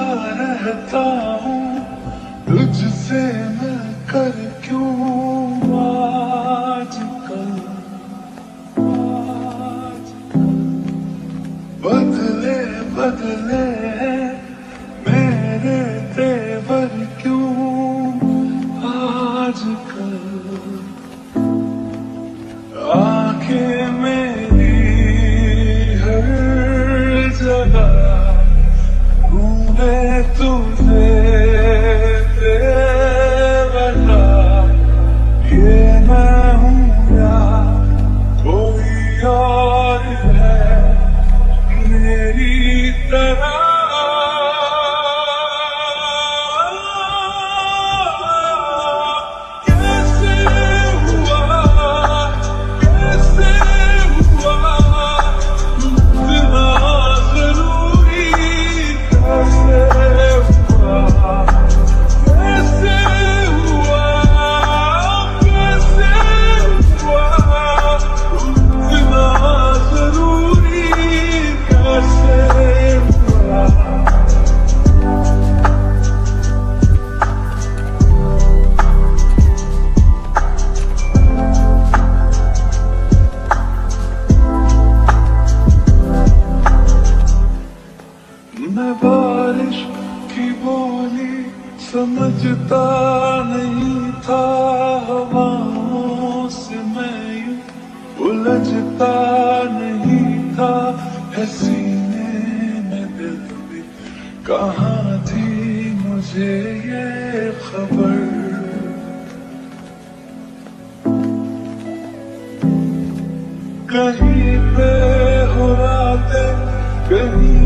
रहता हूँ तुझसे मैं कर क्यों आजकल बदले बदले मेरे तेवर क्यों आजकल आंखें मेरी हर जगह ढूंढे तुझे बता ये मैं हूँ या कोई और है मेरी तरह मैं बारिश की बोली समझता नहीं था हवाओं से मैं यूं उलझता नहीं था है सीने में दिल भी कहाँ थी मुझे ये खबर कहीं पे हो रातें कहीं